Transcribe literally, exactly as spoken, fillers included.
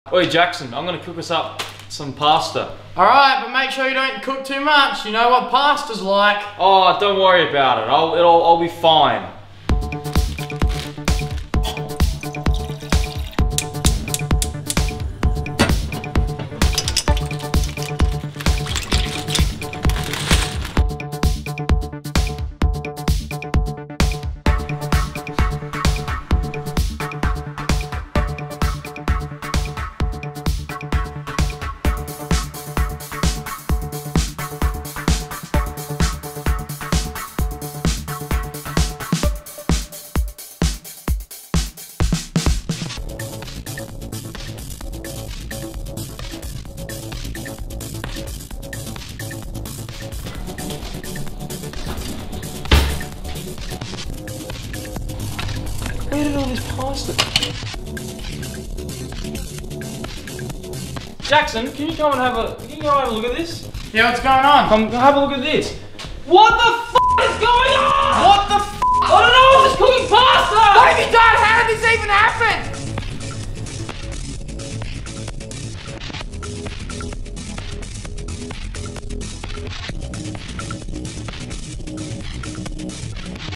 Oi Jackson, I'm gonna cook us up some pasta. Alright, but make sure you don't cook too much. You know what pasta's like. Oh, don't worry about it. I'll, it'll, I'll be fine. Where did all this pasta? Jackson, can you come and have a can you go and have a look at this? Yeah, what's going on? Come have a look at this. What the f is going on? What the f? I don't know, I'm just cooking pasta! What have you done?